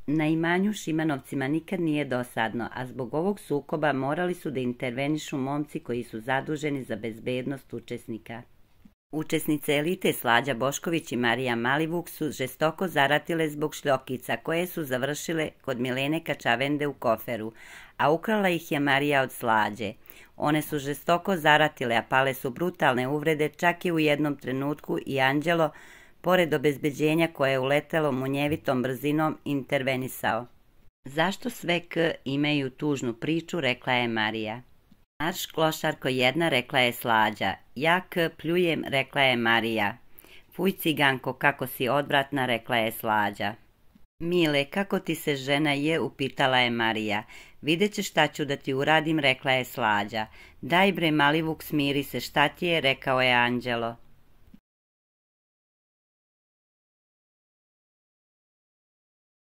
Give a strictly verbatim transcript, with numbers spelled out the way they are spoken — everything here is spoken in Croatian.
Na imanju Šimanovcima nikad nije dosadno, a zbog ovog sukoba morali su da intervenišu momci koji su zaduženi za bezbednost učesnika. Učesnice elite Slađa Bošković i Marija Malivuk su žestoko zaratile zbog šljokica koje su završile kod Milene Kačavende u koferu, a ukrala ih je Marija od Slađe. One su žestoko zaratile, a pale su brutalne uvrede, čak i u jednom trenutku i Anđelo, pored obezbeđenja koje je uletelo munjevitom brzinom, intervenisao. Zašto sve K imaju tužnu priču, rekla je Marija. Marš klošarko jedna, rekla je Slađa. Ja K pljujem, rekla je Marija. Fuj ciganko, kako si odvratna, rekla je Slađa. Mile, kako ti se žena je, upitala je Marija. Vidjet ćeš šta ću da ti uradim, rekla je Slađa. Daj bre Malivuk, smiri se, šta ti je, rekao je Anđelo.